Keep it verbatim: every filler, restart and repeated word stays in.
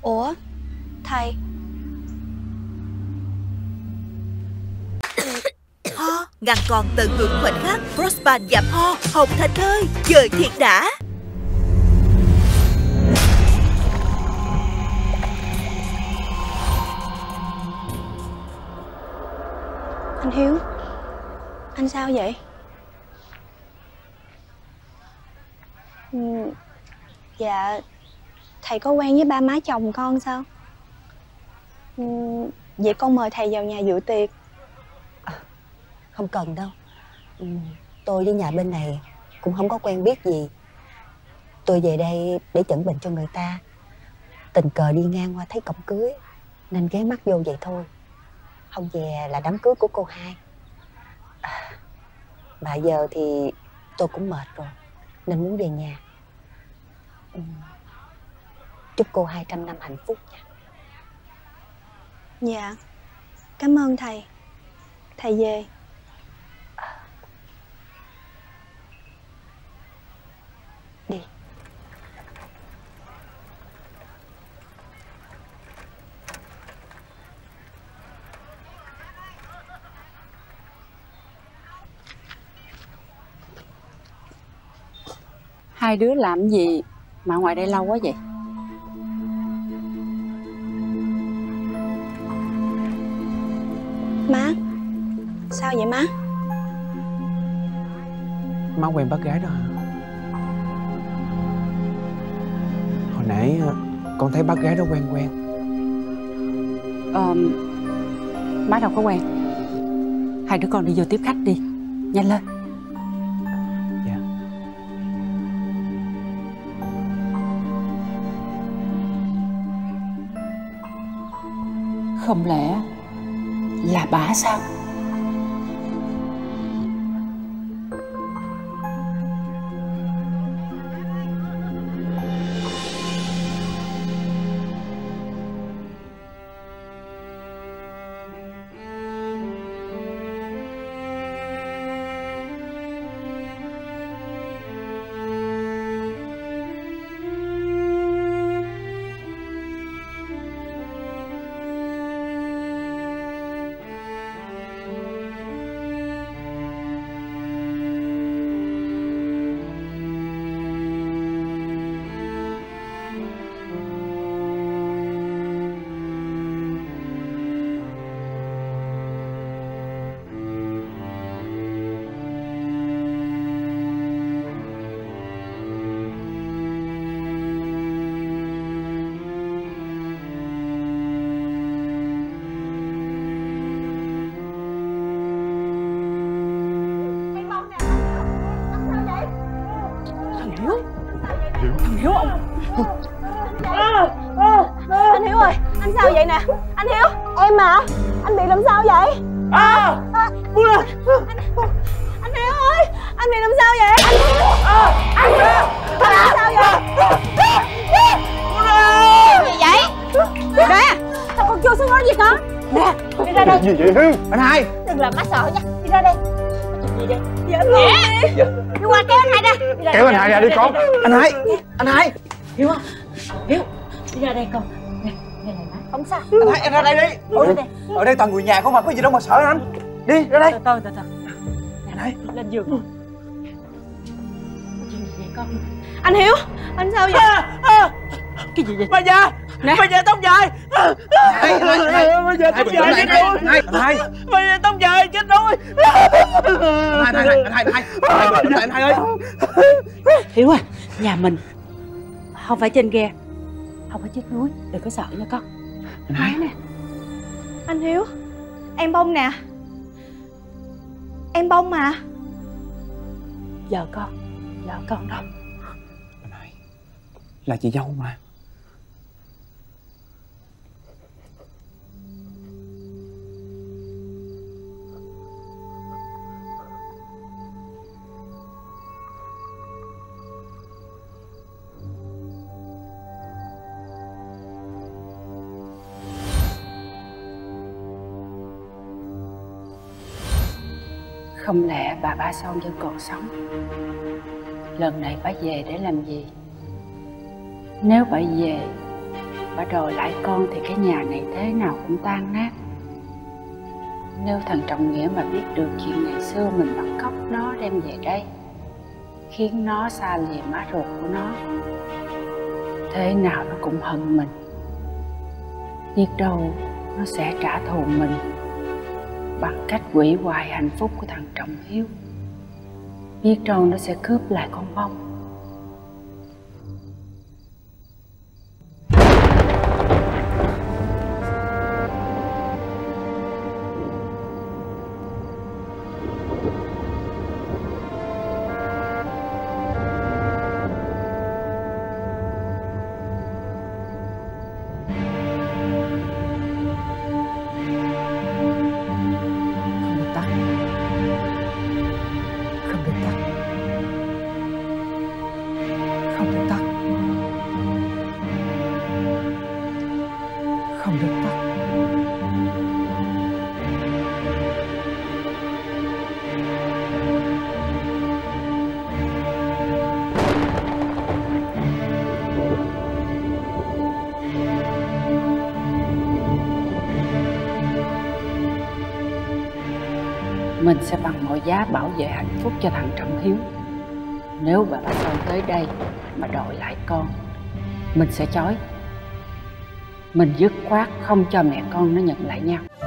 Ủa thầy? Ho ngăn còn tận hưởng khoảnh khắc. Frostban giảm ho, hồng thành thơi, chơi thiệt đã. Anh Hiếu, anh sao vậy? Ừ, dạ, thầy có quen với ba má chồng con sao? Ừ, vậy con mời thầy vào nhà dự tiệc. À, không cần đâu. Ừ, tôi với nhà bên này cũng không có quen biết gì. Tôi về đây để chẩn bệnh cho người ta. Tình cờ đi ngang qua thấy cổng cưới nên ghé mắt vô vậy thôi. Không về là đám cưới của cô hai. À, mà giờ thì tôi cũng mệt rồi nên muốn về nhà. Ừ, chúc cô hai trăm năm hạnh phúc nha. Dạ, cảm ơn thầy. Thầy về. Đi. Hai đứa làm gì mà ngoài đây lâu quá vậy? Má, sao vậy má? Má quen bác gái đó hả? Hồi nãy con thấy bác gái đó quen quen. Ờ, má đâu có quen. Hai đứa con đi vô tiếp khách đi. Nhanh lên. Dạ. Không lẽ là bà sao? Thằng Hiếu ông. Anh Hiếu ơi, anh sao vậy nè? Anh Hiếu, em mà, anh bị làm sao vậy? À, buông ra. Anh, anh Hiếu ơi, anh bị làm sao vậy? Anh Hiếu, à, anh Hiếu, anh làm sao vậy? buông ra. Gì vậy? Nè, sao con chưa xuống nói gì con? Nè, đi ra đây. Gì vậy Hiếu? Anh hai. Đừng làm má sợ nha, đi ra đây. Có chuyện gì đây? Dạ luôn. Nè, đi qua kéo anh hai ra. Đi ra Kéo anh hai ra đi con. Anh hai, anh hai. Hiếu không? Hiếu, đi ra đây con. Nè, nghe lời má. Không sao. Anh hai, anh ra đây đi. Ở đây. Ở đây toàn người nhà không mà có gì đâu mà sợ anh. Đi ra đây. Từ từ từ từ. Anh hai. Lên giường. Có chuyện gì vậy con? Anh Hiếu, anh sao vậy? À, à. Cái gì vậy? Bà già. Nè. Bà già tóc dài. Hai, hai, hai. Bà già tóc dài kết nối. Hai, hai. Bà già tóc dài kết nối. Hai, hai, hai, hai, hai. Anh hai ơi. Hiếu à, nhà mình không phải trên ghe, không phải chiếc núi, đừng có sợ nha con. Anh hai nè. Anh Hiếu, em Bông nè. Em Bông mà. Vợ con, vợ con đâu? Anh hai là chị dâu mà. Không lẽ bà Ba Son vẫn còn sống? Lần này bà về để làm gì? Nếu bà về bà đòi lại con thì cái nhà này thế nào cũng tan nát. Nếu thằng Trọng Nghĩa mà biết được chuyện ngày xưa mình bắt cóc nó đem về đây, khiến nó xa lìa má ruột của nó, thế nào nó cũng hận mình. Biết đâu nó sẽ trả thù mình bằng cách hủy hoại hạnh phúc của thằng Trọng Hiếu. Biết đâu nó sẽ cướp lại con bông. Không được tắt. Mình sẽ bằng mọi giá bảo vệ hạnh phúc cho thằng Trọng Hiếu. Nếu bà Bá Son tới đây mà đòi lại con, mình sẽ chối. Mình dứt khoát không cho mẹ con nó nhận lại nhau.